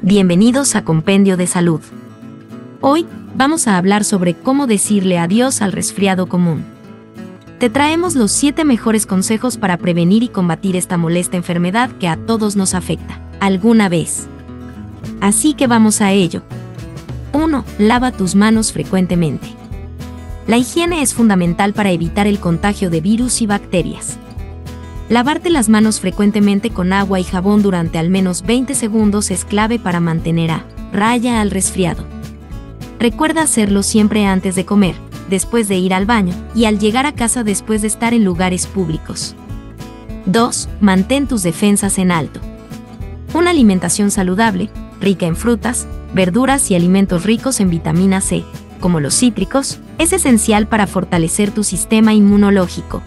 Bienvenidos a Compendio de Salud. Hoy vamos a hablar sobre cómo decirle adiós al resfriado común. Te traemos los 7 mejores consejos para prevenir y combatir esta molesta enfermedad que a todos nos afecta, alguna vez. Así que vamos a ello. 1. Lava tus manos frecuentemente. La higiene es fundamental para evitar el contagio de virus y bacterias. Lavarte las manos frecuentemente con agua y jabón durante al menos 20 segundos es clave para mantener a raya al resfriado. Recuerda hacerlo siempre antes de comer, después de ir al baño y al llegar a casa después de estar en lugares públicos. 2. Mantén tus defensas en alto. Una alimentación saludable, rica en frutas, verduras y alimentos ricos en vitamina C, como los cítricos, es esencial para fortalecer tu sistema inmunológico.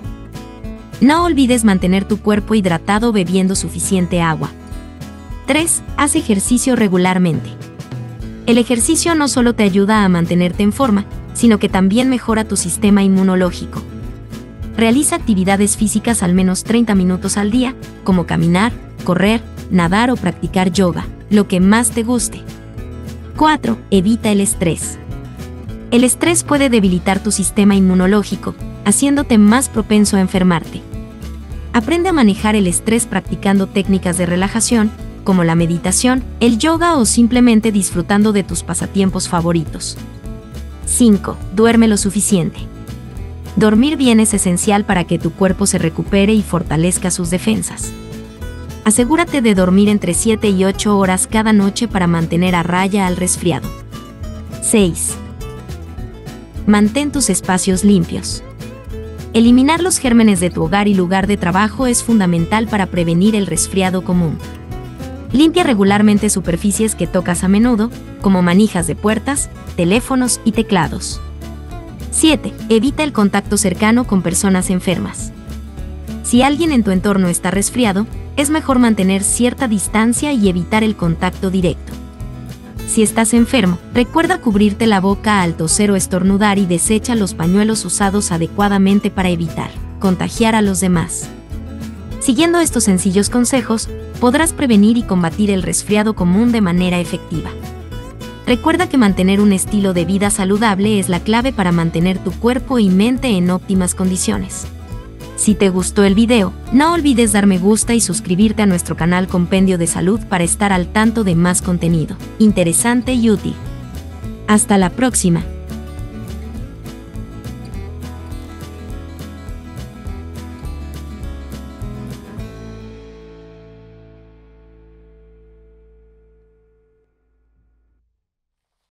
No olvides mantener tu cuerpo hidratado bebiendo suficiente agua. 3. Haz ejercicio regularmente. El ejercicio no solo te ayuda a mantenerte en forma, sino que también mejora tu sistema inmunológico. Realiza actividades físicas al menos 30 minutos al día, como caminar, correr, nadar o practicar yoga, lo que más te guste. 4. Evita el estrés. El estrés puede debilitar tu sistema inmunológico, haciéndote más propenso a enfermarte. Aprende a manejar el estrés practicando técnicas de relajación, como la meditación, el yoga o simplemente disfrutando de tus pasatiempos favoritos. 5. Duerme lo suficiente. Dormir bien es esencial para que tu cuerpo se recupere y fortalezca sus defensas. Asegúrate de dormir entre 7 y 8 horas cada noche para mantener a raya al resfriado. 6. Mantén tus espacios limpios. Eliminar los gérmenes de tu hogar y lugar de trabajo es fundamental para prevenir el resfriado común. Limpia regularmente superficies que tocas a menudo, como manijas de puertas, teléfonos y teclados. 7. Evita el contacto cercano con personas enfermas. Si alguien en tu entorno está resfriado, es mejor mantener cierta distancia y evitar el contacto directo. Si estás enfermo, recuerda cubrirte la boca al toser o estornudar y desecha los pañuelos usados adecuadamente para evitar contagiar a los demás. Siguiendo estos sencillos consejos, podrás prevenir y combatir el resfriado común de manera efectiva. Recuerda que mantener un estilo de vida saludable es la clave para mantener tu cuerpo y mente en óptimas condiciones. Si te gustó el video, no olvides dar me gusta y suscribirte a nuestro canal Compendio de Salud para estar al tanto de más contenido interesante y útil. Hasta la próxima.